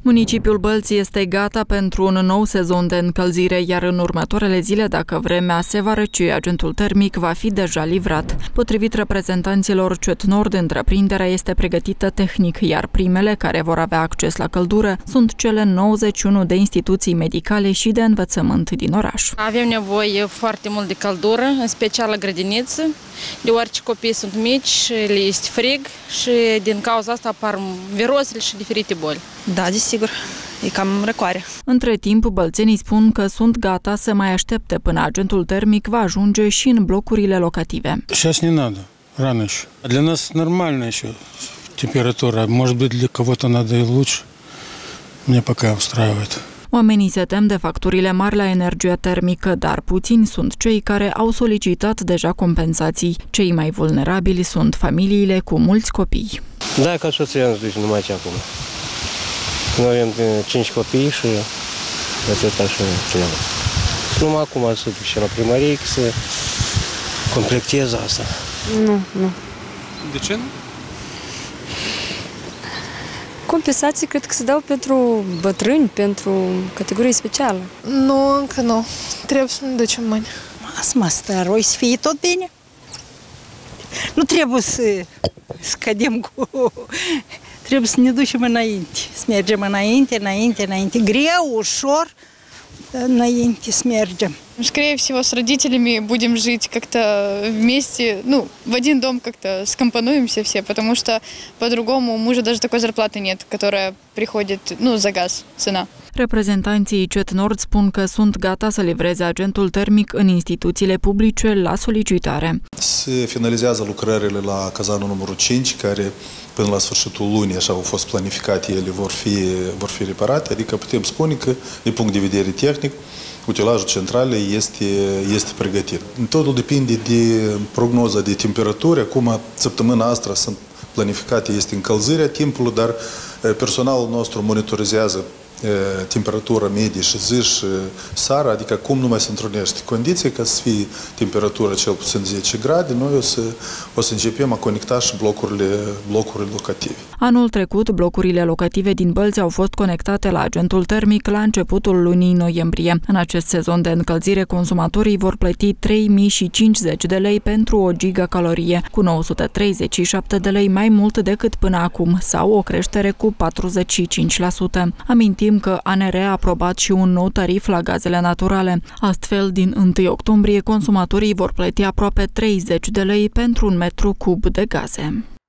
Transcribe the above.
Municipiul Bălți este gata pentru un nou sezon de încălzire, iar în următoarele zile, dacă vremea se va răci, agentul termic va fi deja livrat. Potrivit reprezentanților CET Nord, întreprinderea este pregătită tehnic, iar primele care vor avea acces la căldură sunt cele 91 de instituții medicale și de învățământ din oraș. Avem nevoie foarte mult de căldură, în special la grădiniță, deoarece copiii sunt mici, le este frig și din cauza asta apar virozele și diferite boli. Da, desigur. E cam răcoare. Între timp, bălțenii spun că sunt gata să mai aștepte până agentul termic va ajunge și în blocurile locative. Сейчас не надо, рано еще. Для нас нормальная еще температура. Может быть, для кого-то надо и лучше. Мне пока устраивает. Oamenii se tem de facturile mari la energia termică, dar puțini sunt cei care au solicitat deja compensații. Cei mai vulnerabili sunt familiile cu mulți copii. Da, ca soția îți duce numai ce acum. Noi avem 5 copii și atâta și trebuie. Numai acum să duce la primărie să completeze asta. Nu. De ce nu? Compensații cred că se dau pentru bătrâni, pentru categorii speciale. Nu, încă nu. Trebuie să ne ducem mâine. Asta staroi să fie tot bine. Nu trebuie să scădem cu... Trebuie să ne ducem înainte, să mergem înainte. Greu, ușor, înainte să mergem. Скорее всего, с родителями будем жить как-то вместе, в один дом как-то скомпонуемся все, потому что по-другому у мужа даже такой зарплаты нет, которая приходит, за газ, цена. Reprezentanții CET Nord spun că sunt gata să livreze agentul termic în instituțiile publice la solicitare. Se finalizează lucrările la cazanul numărul 5, care până la sfârșitul lunii, așa au fost planificate, ele vor fi reparate, adică putem spune că, din punct de vedere tehnic, utilajul central este pregătit. Totul depinde de prognoza de temperatură. Acum, săptămâna asta sunt planificate, este încălzirea timpului, dar personalul nostru monitorizează temperatura medie și zi și seara, adică cum nu mai se întrunește condiții ca să fie temperatura cel puțin 10 grade, noi o să începem a conecta și blocurile locative. Anul trecut, blocurile locative din Bălți au fost conectate la agentul termic la începutul lunii noiembrie. În acest sezon de încălzire, consumatorii vor plăti 3.050 de lei pentru o gigacalorie, cu 937 de lei mai mult decât până acum, sau o creștere cu 45%. Amintim că ANR a aprobat și un nou tarif la gazele naturale. Astfel, din 1 octombrie, consumatorii vor plăti aproape 30 de lei pentru un metru cub de gaze.